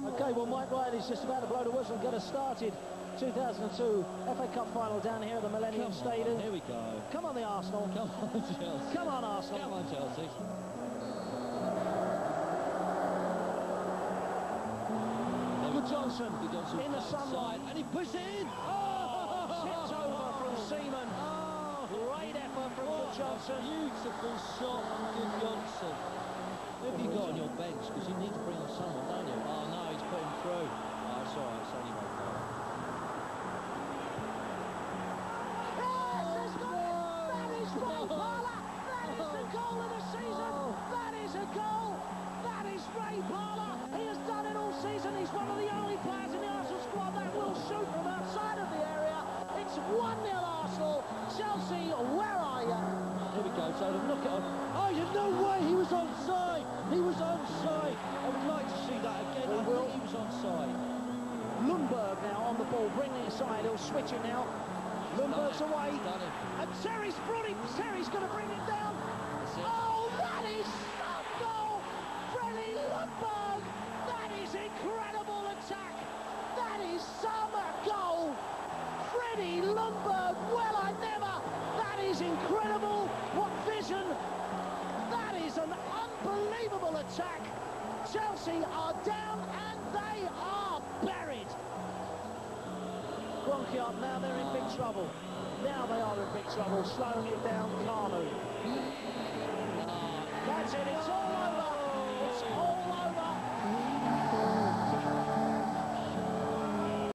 Okay, well, Mike Riley's just about to blow the whistle and get us started. 2002 FA Cup final down here at the Millennium Stadium. Here we go. Come on, the Arsenal. Come on, Chelsea. Come on, Arsenal. Come on, Chelsea. Good Johnson in the sunlight. And he pushes it in. Tipped over from Seaman. Great effort from Good Johnson. Beautiful shot from Good Johnson. Who have you got on your bench? Because you need to bring on someone, don't you? Oh, no, he's put him through. Oh, it's all right. It's only Ray Parlour. Yes, that is Ray Parlour. That is the goal of the season. That is a goal. That is Ray Parlour. He has done it all season. He's one of the only players in the Arsenal squad that will shoot from outside of the area. It's 1-0 Arsenal. Chelsea, where are you? Here we go, so look at him. Oh, there's no way he was onside. He was onside. I would like to see that again. I think he was onside. Lundberg now on the ball, bringing it aside. He'll switch it now. Lundberg's away. And Terry's brought him. Terry's going to bring it down. Oh, that is some goal. Freddie Lundberg. That is incredible attack. That is some goal. Freddie Lundberg. Well, I never. That is incredible. What vision. That is an unbelievable attack. Chelsea are down and they are buried. Kroenke up, now they're in big trouble. Now they are in big trouble, slowing it down, Kanu. That's it, it's all over. It's all over.